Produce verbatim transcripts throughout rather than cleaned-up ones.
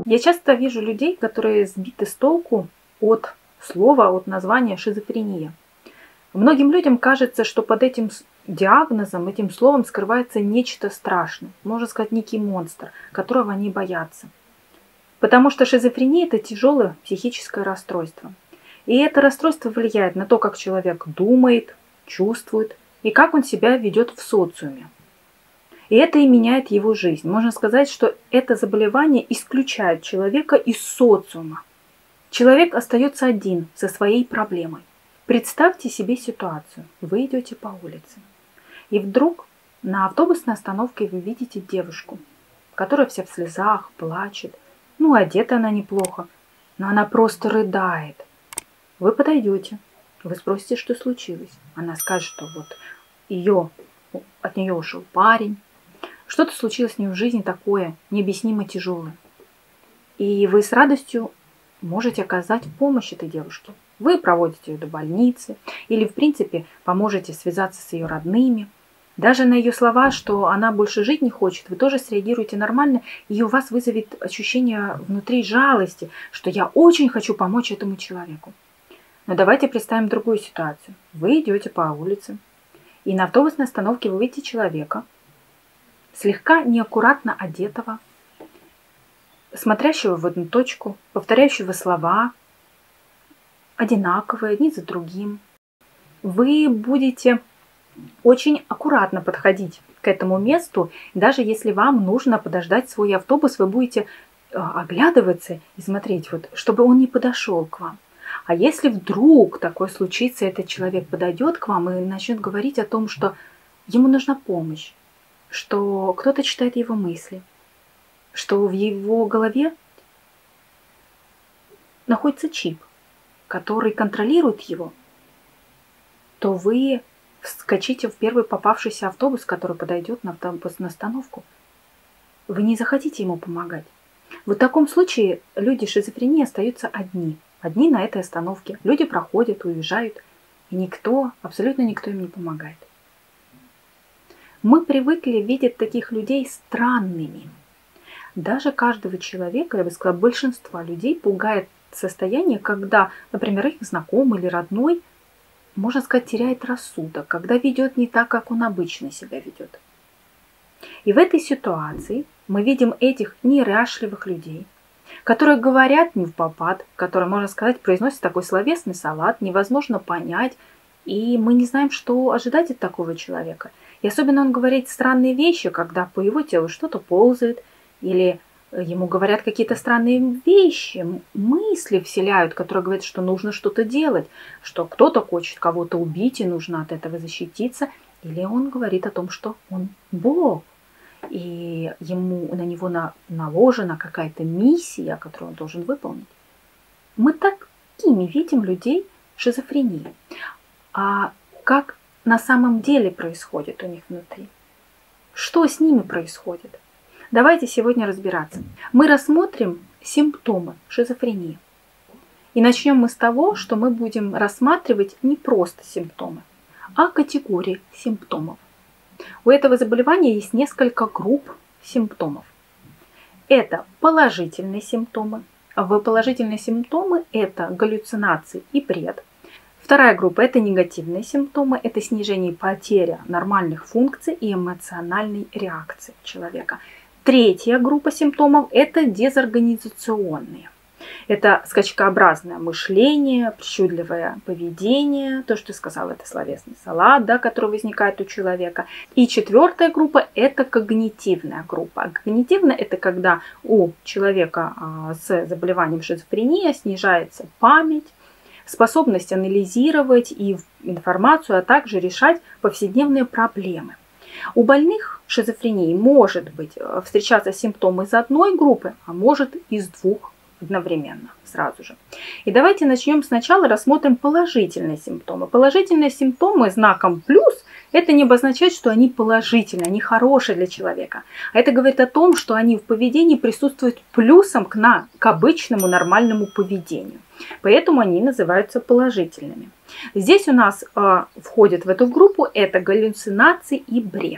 Я часто вижу людей, которые сбиты с толку от слова, от названия шизофрения. Многим людям кажется, что под этим диагнозом, этим словом скрывается нечто страшное, можно сказать, некий монстр, которого они боятся. Потому что шизофрения – это тяжелое психическое расстройство. И это расстройство влияет на то, как человек думает, чувствует и как он себя ведет в социуме. И это и меняет его жизнь. Можно сказать, что это заболевание исключает человека из социума. Человек остается один со своей проблемой. Представьте себе ситуацию. Вы идете по улице. И вдруг на автобусной остановке вы видите девушку, которая вся в слезах, плачет. Ну, одета она неплохо, но она просто рыдает. Вы подойдете, вы спросите, что случилось. Она скажет, что вот ее, от нее ушел парень. Что-то случилось с ней в жизни такое необъяснимо тяжелое. И вы с радостью можете оказать помощь этой девушке. Вы проводите ее до больницы или, в принципе, поможете связаться с ее родными. Даже на ее слова, что она больше жить не хочет, вы тоже среагируете нормально, и у вас вызовет ощущение внутри жалости, что я очень хочу помочь этому человеку. Но давайте представим другую ситуацию. Вы идете по улице, и на автобусной остановке вы видите человека, слегка неаккуратно одетого, смотрящего в одну точку, повторяющего слова, одинаковые, одни за другим. Вы будете очень аккуратно подходить к этому месту. Даже если вам нужно подождать свой автобус, вы будете оглядываться и смотреть, вот, чтобы он не подошел к вам. А если вдруг такое случится, этот человек подойдет к вам и начнет говорить о том, что ему нужна помощь, что кто-то читает его мысли, что в его голове находится чип, который контролирует его, то вы вскочите в первый попавшийся автобус, который подойдет на автобусную остановку. Вы не захотите ему помогать. В таком случае люди с шизофренией остаются одни. Одни на этой остановке. Люди проходят, уезжают, и никто, абсолютно никто им не помогает. Мы привыкли видеть таких людей странными. Даже каждого человека, я бы сказала, большинства людей пугает состояние, когда, например, их знакомый или родной, можно сказать, теряет рассудок, когда ведет не так, как он обычно себя ведет. И в этой ситуации мы видим этих неряшливых людей, которые говорят не впопад, которые, можно сказать, произносят такой словесный салат, невозможно понять, и мы не знаем, что ожидать от такого человека. И особенно он говорит странные вещи, когда по его телу что-то ползает, или ему говорят какие-то странные вещи, мысли вселяют, которые говорят, что нужно что-то делать, что кто-то хочет кого-то убить и нужно от этого защититься. Или он говорит о том, что он Бог, и ему, на него на, наложена какая-то миссия, которую он должен выполнить. Мы такими видим людей с шизофренией. А как на самом деле происходит у них внутри? Что с ними происходит? Давайте сегодня разбираться. Мы рассмотрим симптомы шизофрении. И начнем мы с того, что мы будем рассматривать не просто симптомы, а категории симптомов. У этого заболевания есть несколько групп симптомов. Это положительные симптомы. В положительные симптомы это галлюцинации и бред. Вторая группа – это негативные симптомы, это снижение и потеря нормальных функций и эмоциональной реакции человека. Третья группа симптомов – это дезорганизационные. Это скачкообразное мышление, причудливое поведение, то, что я сказала, это словесный салат, да, который возникает у человека. И четвертая группа – это когнитивная группа. Когнитивная – это когда у человека с заболеванием шизофрения снижается память, способность анализировать и информацию, а также решать повседневные проблемы. У больных шизофренией может быть встречаться симптомы из одной группы, а может из двух одновременно, сразу же. И давайте начнем сначала, рассмотрим положительные симптомы. Положительные симптомы знаком плюс – это не обозначает, что они положительные, они хорошие для человека. А это говорит о том, что они в поведении присутствуют плюсом к, на, к обычному нормальному поведению. Поэтому они называются положительными. Здесь у нас э, входит в эту группу это галлюцинации и бред.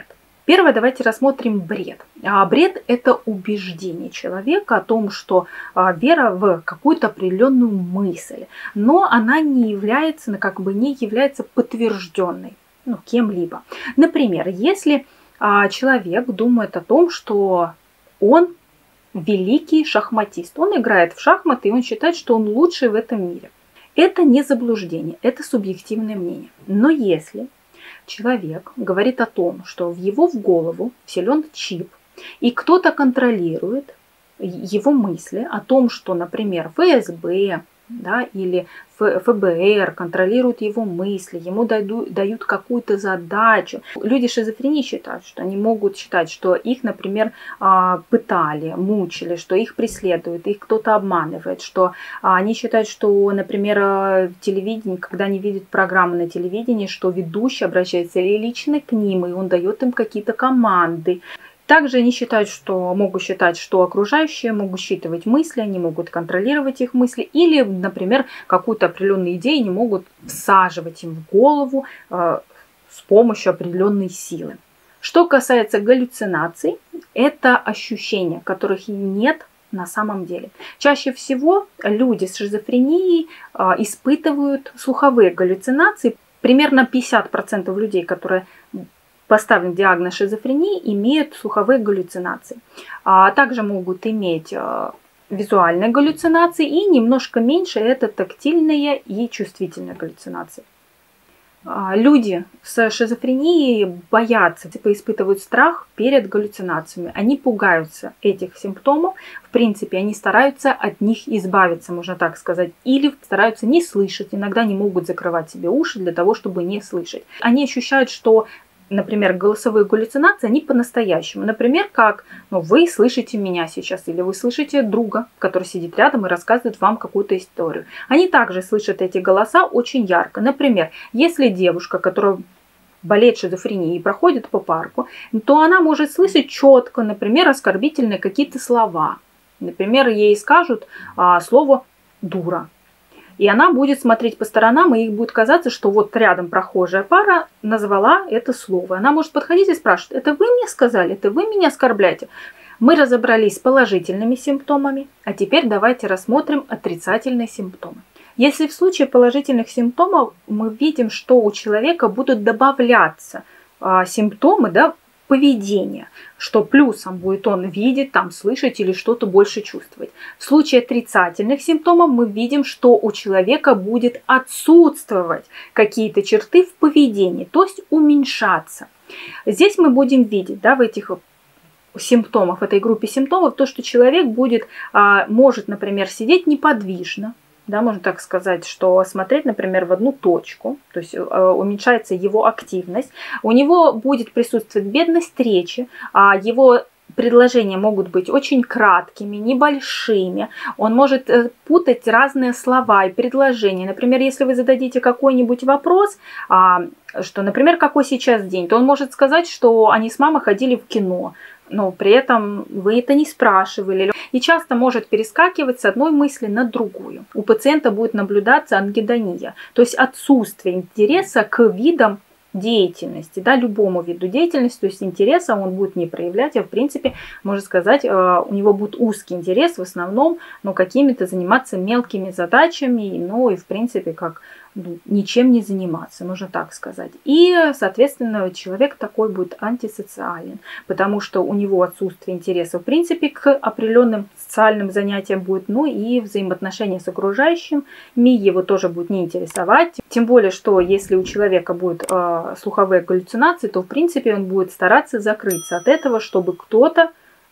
Первое, давайте рассмотрим бред. А бред – это убеждение человека о том, что а, вера в какую-то определенную мысль, но она не является, как бы не является подтвержденной, ну, кем-либо. Например, если а, человек думает о том, что он великий шахматист, он играет в шахматы, и он считает, что он лучший в этом мире. Это не заблуждение, это субъективное мнение. Но если человек говорит о том, что в его в голову вселен чип, и кто-то контролирует его мысли о том, что, например, эф эс бэ, да, или эф бэ эр контролируют его мысли, ему дают какую-то задачу. Люди с шизофренией считают, что они могут считать, что их, например, пытали, мучили, что их преследуют, их кто-то обманывает, что они считают, что, например, в телевидении, когда они видят программы на телевидении, что ведущий обращается лично к ним, и он дает им какие-то команды. Также они считают, что могут считать, что окружающие могут считывать мысли, они могут контролировать их мысли, или, например, какую-то определенную идею они могут всаживать им в голову э, с помощью определенной силы. Что касается галлюцинаций, это ощущения, которых нет на самом деле. Чаще всего люди с шизофренией э, испытывают слуховые галлюцинации. Примерно пятьдесят процентов людей, которые поставлен диагноз шизофрении, имеют слуховые галлюцинации. А также могут иметь визуальные галлюцинации, и немножко меньше это тактильные и чувствительные галлюцинации. Люди с шизофренией боятся, типа испытывают страх перед галлюцинациями. Они пугаются этих симптомов. В принципе, они стараются от них избавиться, можно так сказать. Или стараются не слышать. Иногда не могут закрывать себе уши для того, чтобы не слышать. Они ощущают, что, например, голосовые галлюцинации, они по-настоящему. Например, как ну, вы слышите меня сейчас, или вы слышите друга, который сидит рядом и рассказывает вам какую-то историю. Они также слышат эти голоса очень ярко. Например, если девушка, которая болеет шизофренией и проходит по парку, то она может слышать четко, например, оскорбительные какие-то слова. Например, ей скажут а, слово «дура». И она будет смотреть по сторонам, и ей будет казаться, что вот рядом прохожая пара назвала это слово. Она может подходить и спрашивать: это вы мне сказали, это вы меня оскорбляете? Мы разобрались с положительными симптомами, а теперь давайте рассмотрим отрицательные симптомы. Если в случае положительных симптомов мы видим, что у человека будут добавляться а, симптомы, да, поведения, что плюсом будет он видеть, там, слышать или что-то больше чувствовать. В случае отрицательных симптомов мы видим, что у человека будет отсутствовать какие-то черты в поведении, то есть уменьшаться. Здесь мы будем видеть, да, в этих симптомах, в этой группе симптомов, то, что человек будет, может, например, сидеть неподвижно. Да, можно так сказать, что смотреть, например, в одну точку, то есть э, уменьшается его активность. У него будет присутствовать бедность речи, а его предложения могут быть очень краткими, небольшими. Он может э, путать разные слова и предложения. Например, если вы зададите какой-нибудь вопрос, а, что, например, какой сейчас день, то он может сказать, что они с мамой ходили в кино, но при этом вы это не спрашивали. И часто может перескакивать с одной мысли на другую. У пациента будет наблюдаться ангидония, то есть отсутствие интереса к видам деятельности, да, любому виду деятельности, то есть интереса он будет не проявлять, а в принципе, можно сказать, у него будет узкий интерес в основном, но какими-то заниматься мелкими задачами, ну и в принципе как ну, ничем не заниматься, можно так сказать. И, соответственно, человек такой будет антисоциален, потому что у него отсутствие интереса, в принципе, к определенным социальным занятиям будет, ну и взаимоотношения с окружающими его тоже будет не интересовать. Тем более, что если у человека будут э, слуховые галлюцинации, то, в принципе, он будет стараться закрыться от этого, чтобы кто-то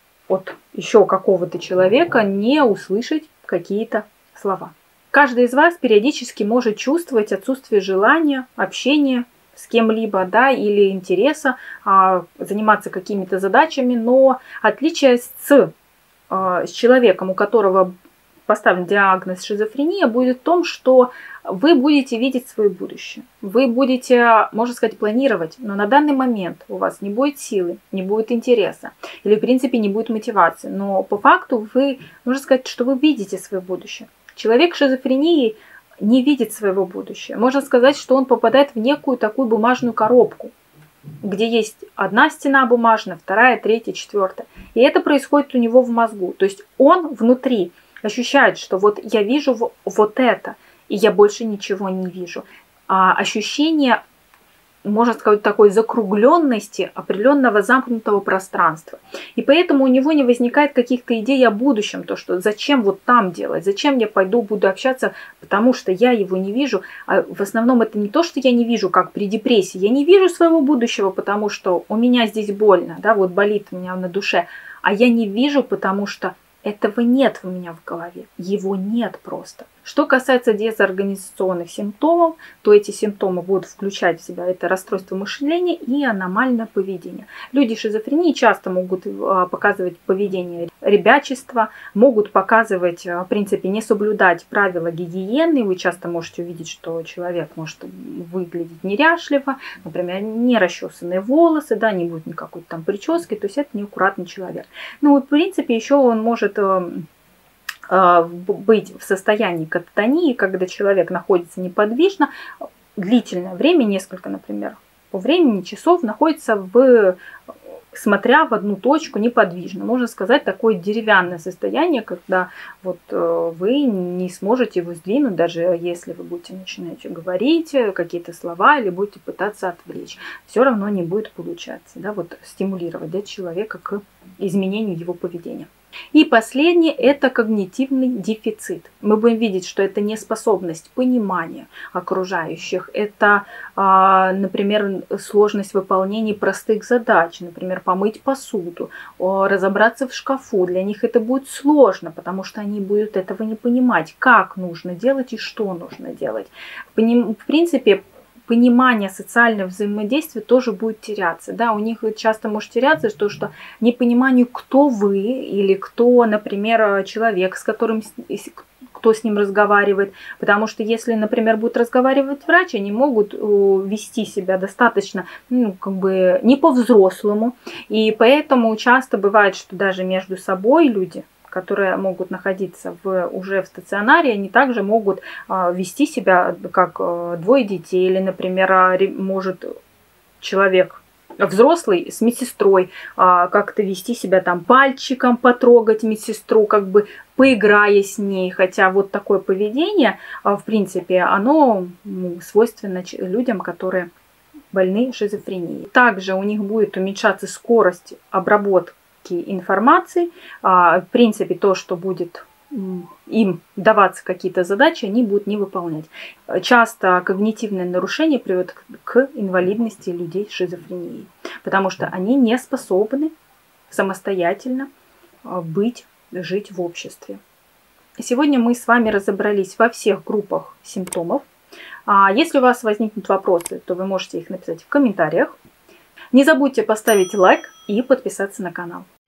от еще какого-то человека не услышать какие-то слова. Каждый из вас периодически может чувствовать отсутствие желания, общения с кем-либо, да, или интереса а, заниматься какими-то задачами, но отличие с, а, с человеком, у которого поставлен диагноз шизофрения, будет в том, что вы будете видеть свое будущее. Вы будете, можно сказать, планировать, но на данный момент у вас не будет силы, не будет интереса, или в принципе не будет мотивации. Но по факту вы, можно сказать, что вы видите свое будущее. Человек с шизофренией не видит своего будущего. Можно сказать, что он попадает в некую такую бумажную коробку. где есть одна стена бумажная, вторая, третья, четвертая. И это происходит у него в мозгу. То есть он внутри ощущает, что вот я вижу вот это, и я больше ничего не вижу. А ощущение, можно сказать, такой закругленности, определенного замкнутого пространства. И поэтому у него не возникает каких-то идей о будущем, то, что зачем вот там делать, зачем я пойду, буду общаться, потому что я его не вижу. А в основном это не то, что я не вижу, как при депрессии, я не вижу своего будущего, потому что у меня здесь больно, да, вот болит у меня на душе, а я не вижу, потому что этого нет у меня в голове, его нет просто. Что касается дезорганизационных симптомов, то эти симптомы будут включать в себя это расстройство мышления и аномальное поведение. Люди с шизофренией часто могут показывать поведение ребячества, могут показывать, в принципе, не соблюдать правила гигиены. Вы часто можете увидеть, что человек может выглядеть неряшливо, например, не расчесанные волосы, да, не будет никакой там прически, то есть это неаккуратный человек. Ну, в принципе, еще он может быть в состоянии кататонии, когда человек находится неподвижно, длительное время, несколько, например, по времени, часов, находится в, смотря в одну точку неподвижно. Можно сказать, такое деревянное состояние, когда вот вы не сможете его сдвинуть, даже если вы будете начинать говорить какие-то слова или будете пытаться отвлечь. Все равно не будет получаться, да, вот стимулировать, да, человека к изменению его поведения. И последнее – это когнитивный дефицит. Мы будем видеть, что это неспособность понимания окружающих, это, например, сложность выполнения простых задач, например, помыть посуду, разобраться в шкафу. Для них это будет сложно, потому что они будут этого не понимать, как нужно делать и что нужно делать. В принципе, понимание социального взаимодействия тоже будет теряться. Да, у них часто может теряться то, что непонимание, кто вы или кто, например, человек, с которым кто с ним разговаривает. Потому что если, например, будет разговаривать врач, они могут вести себя достаточно, ну, как бы не по-взрослому. И поэтому часто бывает, что даже между собой люди, которые могут находиться в, уже в стационаре, они также могут а, вести себя как а, двое детей. Или, например, а, может человек взрослый с медсестрой а, как-то вести себя там пальчиком, потрогать медсестру, как бы поиграя с ней. Хотя вот такое поведение, а, в принципе, оно ну, свойственно людям, которые больны шизофренией. Также у них будет уменьшаться скорость обработки информации. В принципе, то, что будет им даваться какие-то задачи, они будут не выполнять. Часто когнитивное нарушение приводит к инвалидности людей с шизофренией, потому что они не способны самостоятельно быть, жить в обществе. Сегодня мы с вами разобрались во всех группах симптомов. Если у вас возникнут вопросы, то вы можете их написать в комментариях. Не забудьте поставить лайк и подписаться на канал.